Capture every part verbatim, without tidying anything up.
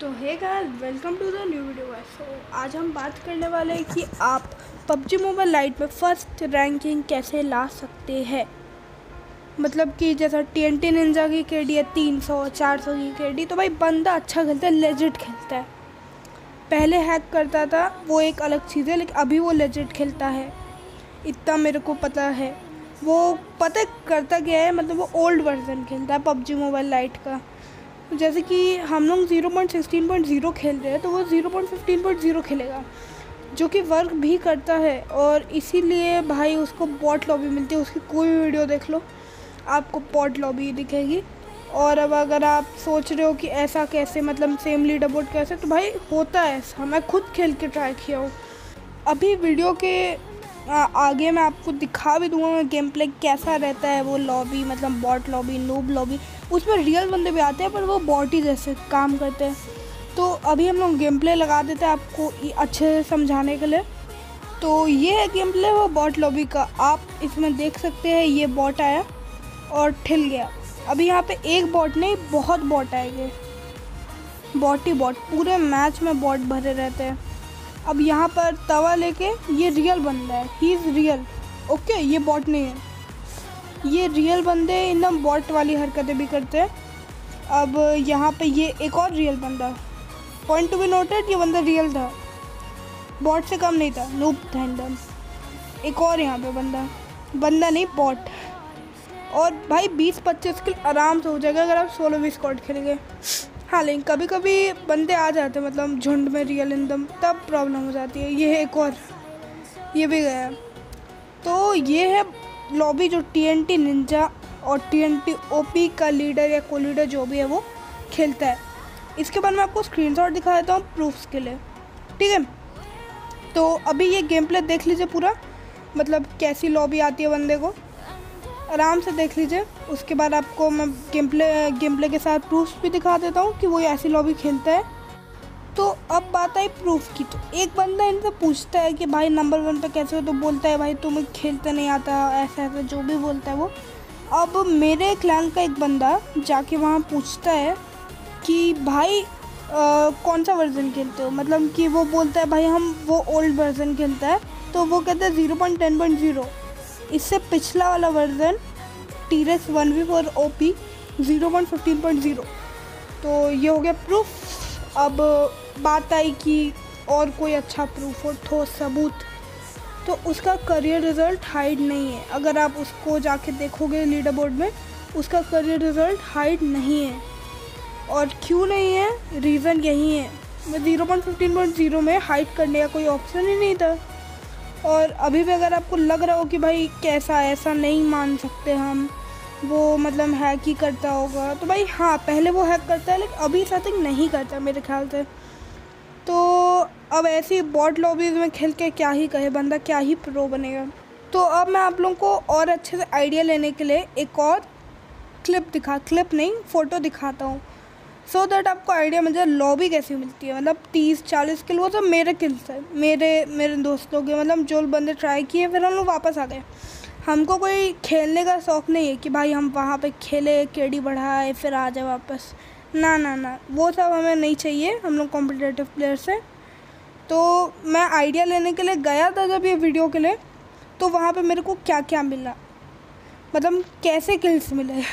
तो hey guys, welcome to the new video guys. So आज हम बात करने वाले हैं कि आप पबजी मोबाइल लाइट में फर्स्ट रैंकिंग कैसे ला सकते हैं। मतलब कि जैसा टी एन टी निंजा की केडी है तीन सौ चार सौ की केडी, तो भाई बंदा अच्छा खेलता है, लेजिट खेलता है। पहले हैक करता था वो एक अलग चीज़ है, लेकिन अभी वो लेजिट खेलता है, इतना मेरे को पता है। वो पता करता क्या है, मतलब वो ओल्ड वर्जन खेलता है पबजी मोबाइल लाइट का। जैसे कि हम लोग zero point sixteen point zero खेल रहे हैं, तो वो zero point fifteen point zero खेलेगा, जो कि वर्क भी करता है। और इसीलिए भाई उसको बॉट लॉबी मिलती है। उसकी कोई भी वीडियो देख लो, आपको बॉट लॉबी दिखेगी। और अब अगर आप सोच रहे हो कि ऐसा कैसे, मतलब सेम लीडरबोर्ड कैसे, तो भाई होता है ऐसा। मैं खुद खेल के ट्राई किया हूँ। अभी वीडियो के आ, आगे मैं आपको दिखा भी दूँगा गेम प्ले कैसा रहता है। वो लॉबी मतलब बॉट लॉबी, नूब लॉबी, उसमें रियल बंदे भी आते हैं, पर वो बॉट ही जैसे काम करते हैं। तो अभी हम लोग गेम प्ले लगा देते हैं आपको अच्छे से समझाने के लिए। तो ये है गेम प्ले वो बॉट लॉबी का। आप इसमें देख सकते हैं, ये बॉट आया और ठिल गया। अभी यहाँ पे एक बॉट नहीं, बहुत बॉट आएंगे, बॉट ही बॉट, पूरे मैच में बॉट भरे रहते हैं। अब यहाँ पर तवा लेके, ये रियल बंदा है, ही इज़ रियल, ओके, ये बॉट नहीं है। ये रियल बंदे एकदम बॉट वाली हरकतें भी करते हैं। अब यहाँ पे ये एक और रियल बंदा, पॉइंट टू बी नोटेड, ये बंदा रियल था, बॉट से कम नहीं था, नूब था एकदम। एक और यहाँ पे बंदा, बंदा नहीं बॉट। और भाई बीस पच्चीस किल आराम से हो जाएगा अगर आप सोलो भी स्क्वाड खेलेंगे। हाँ, लेकिन कभी कभी बंदे आ जाते हैं, मतलब झुंड में रियल एकदम, तब प्रॉब्लम हो जाती है। ये है एक और, ये भी गया। तो ये है लॉबी जो टी एन टी निंजा और T N T O P का लीडर या को लीडर जो भी है वो खेलता है। इसके बाद मैं आपको स्क्रीनशॉट दिखा देता हूँ प्रूफ्स के लिए, ठीक है। तो अभी ये गेम प्ले देख लीजिए पूरा, मतलब कैसी लॉबी आती है बंदे को, आराम से देख लीजिए। उसके बाद आपको मैं गेम प्ले गेम प्ले के साथ प्रूफ्स भी दिखा देता हूँ कि वो ऐसी लॉबी खेलता है। तो अब बात आई प्रूफ की। तो एक बंदा इनसे पूछता है कि भाई नंबर वन पे कैसे हो, तो बोलता है भाई तुम्हें खेलते नहीं आता, ऐसा ऐसा जो भी बोलता है वो। अब मेरे क्लैन का एक बंदा जाके वहाँ पूछता है कि भाई आ, कौन सा वर्जन खेलते हो, मतलब कि वो बोलता है भाई हम वो ओल्ड वर्जन खेलता है। तो वो कहता है zero point ten point zero, इससे पिछला वाला version T Rex one V four O P zero point fifteen point zero. तो ये हो गया प्रूफ। अब बात आई कि और कोई अच्छा प्रूफ हो, ठोस सबूत, तो उसका करियर रिज़ल्ट हाइड नहीं है। अगर आप उसको जाके देखोगे लीडर बोर्ड में, उसका करियर रिज़ल्ट हाइड नहीं है। और क्यों नहीं है, रीज़न यही है, मैं zero point fifteen point zero में हाइड करने का कोई ऑप्शन ही नहीं था। और अभी भी अगर आपको लग रहा हो कि भाई कैसा, ऐसा नहीं मान सकते हम, वो मतलब हैक ही करता होगा, तो भाई हाँ, पहले वो हैक करता है, लेकिन अभी सेटिंग नहीं करता मेरे ख्याल से। तो अब ऐसी बॉट लॉबीज़ में खेल के क्या ही कहे बंदा, क्या ही प्रो बनेगा। तो अब मैं आप लोगों को और अच्छे से आइडिया लेने के लिए एक और क्लिप दिखा क्लिप नहीं फ़ोटो दिखाता हूँ, सो दैट आपको आइडिया मिल जाए लॉबी कैसी मिलती है। मतलब तीस चालीस किल, वो सब मेरे किल्स है, मेरे मेरे दोस्तों के, मतलब जो बंदे ट्राई किए फिर हम लोग वापस आ गए। हमको कोई खेलने का शौक़ नहीं है कि भाई हम वहाँ पे खेले, केडी बढ़ाए, फिर आ जाए वापस, ना ना ना, वो सब हमें नहीं चाहिए। हम लोग कॉम्पिटिटिव प्लेयर से। तो मैं आइडिया लेने के लिए गया था जब ये वीडियो के लिए, तो वहाँ पे मेरे को क्या क्या मिला, मतलब कैसे किल्स मिले।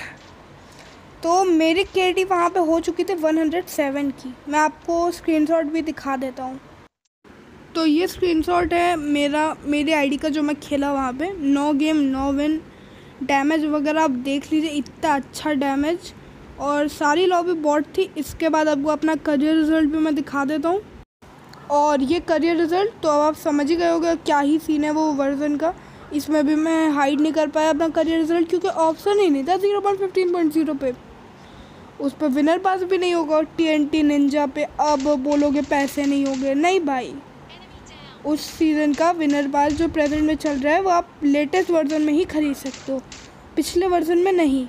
तो मेरी केडी वहाँ पे हो चुकी थी वन हंड्रेड सेवन की। मैं आपको स्क्रीनशॉट भी दिखा देता हूँ। तो ये स्क्रीनशॉट है मेरा मेरी आईडी का, जो मैं खेला वहाँ पे। No game no win, damage वगैरह आप देख लीजिए, इतना अच्छा डैमेज, और सारी लॉबी बॉट थी। इसके बाद आपको अपना करियर रिज़ल्ट भी मैं दिखा देता हूँ। और ये करियर रिज़ल्ट, तो अब आप समझ ही गए होगा क्या ही सीन है वो वर्जन का। इसमें भी मैं हाइड नहीं कर पाया अपना करियर रिज़ल्ट, क्योंकि ऑप्शन ही नहीं था zero point fifteen point zero पे। उस पर विनर पास भी नहीं होगा। टी एन टी निंजा पे अब बोलोगे पैसे नहीं होंगे, नहीं भाई, उस सीज़न का विनर पास जो प्रेजेंट में चल रहा है वो आप लेटेस्ट वर्जन में ही ख़रीद सकते हो, पिछले वर्जन में नहीं।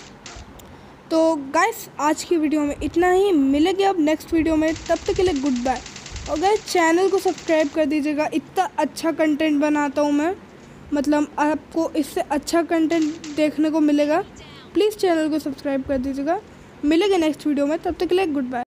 तो गाइस, आज की वीडियो में इतना ही, मिलेंगे अब नेक्स्ट वीडियो में, तब तक के लिए गुड बाय। और गाइस, चैनल को सब्सक्राइब कर दीजिएगा, इतना अच्छा कंटेंट बनाता हूँ मैं, मतलब आपको इससे अच्छा कंटेंट देखने को मिलेगा। प्लीज़ चैनल को सब्सक्राइब कर दीजिएगा। मिलेंगे नेक्स्ट वीडियो में, तब तक के लिए गुड बाय।